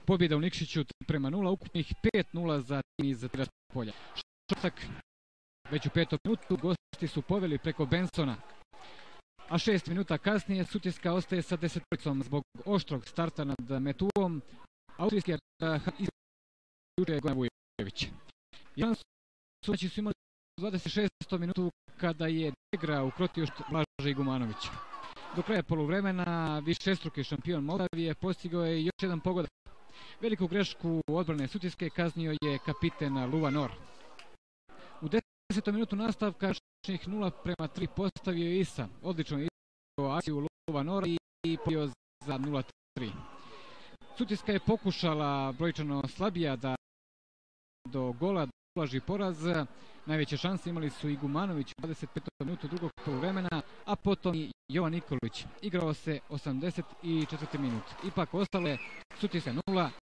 pobjeda u Nikšiću 3:0, ukupnih 5:0 za tim iz Tiraspolja. Šestak, već u 5. minutu, gosti su poveli preko Bensona. A 6 minuta kasnije Sutjeska ostaje sa 10-icom zbog oštrog starta nad Metuom. Austrijski izjuče Goran Vujević. Jedan Sunaći su imali u 26. minutu kada je Degra ukrotio Blaža Igumanović. Do kraja poluvremena višestruki šampion Moldavije postigao je još jedan pogodak. Veliku grešku odbrane Sutjeske kaznio je kapiten Luva Nor. U 10. minutu nastavka 0:3 postavio je Isa. Odlično je izveo akciju Luva Nora i pobio za 0:3. Sutjeska je pokušala brojčano slabija da do gola ublaži poraz. Najveće šanse imali su Igumanović u 25. minutu drugog poluvremena, a potom i Jovan Nikolić. Igrao se 84. minut. Ipak ostalo je Sutjeska 0,